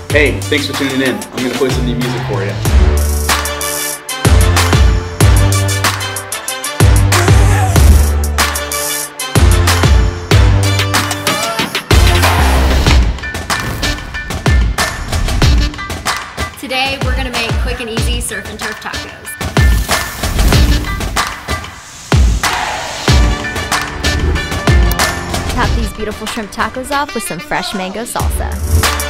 Hey, thanks for tuning in. I'm going to play some new music for you. Today we're going to make quick and easy surf and turf tacos. Top these beautiful shrimp tacos off with some fresh mango salsa.